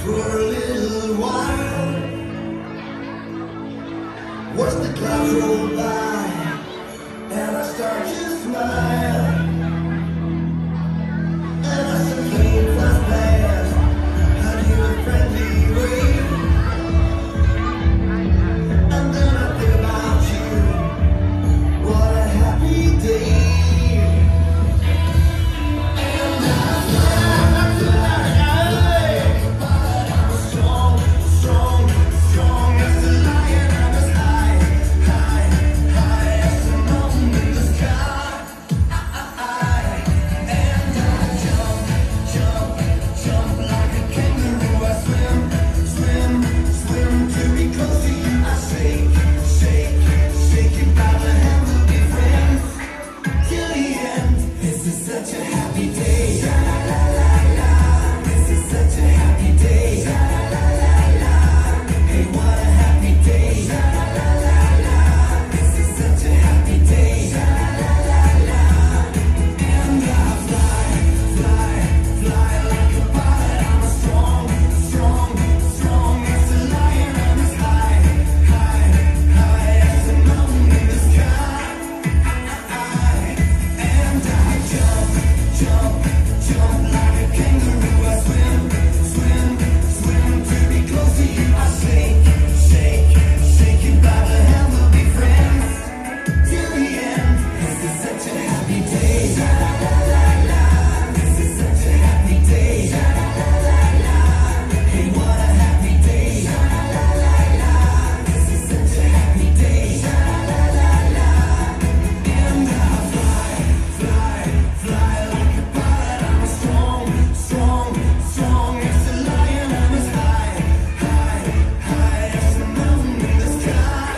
for a little while. Watch the clouds roll by, and I start to smile. And as the plane flies past, I hear a friendly wave. And then I think about you. What a happy day. Such a happy day. La la la la. This is such a happy day. La la la la. Hey, what a happy day. La la la la. This is such a happy day. La la la la. And I fly, fly, fly like a pilot. I'm a strong, strong, strong as a lion. I'm as high, high, high as the mountain in the sky. And I jump, jump like a kangaroo. I swim, swim, swim to be close to you. I shake, shake, shake you by the hand. We'll be friends till the end. This is such a happy day. La la la la. This is such a happy day. La la la la. Hey, what a happy day. La la la la. This is such a happy day. La la la la. And I fly, fly, fly like a pilot. I'm a strong, strong, strong as a lion. I'm as high, high, high as the mountain in the sky.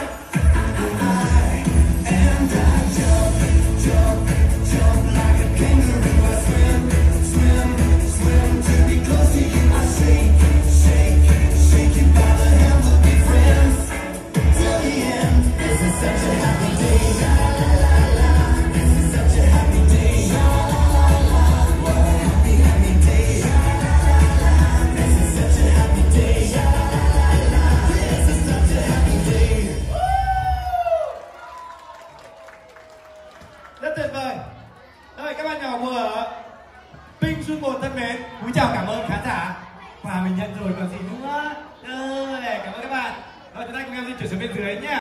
And I jump, jump, jump like a kangaroo. I swim, swim, swim to be close to you. I shake, shake, shake you by the hand. We'll be friends till the end. This is such a happy day. La la la la. This is such a happy day. La la la la. What a happy, happy day. La la la la. This is such a happy day. La la la la. This is such a happy day. Rất tuyệt vời. Rồi các bạn nhỏ vừa ở Pink Xuân Một thân mến, cúi chào cảm ơn khán giả. Quà mình nhận rồi còn gì nữa. Cảm ơn các bạn. Rồi chúng ta cùng em di chuyển xuống bên dưới nhé.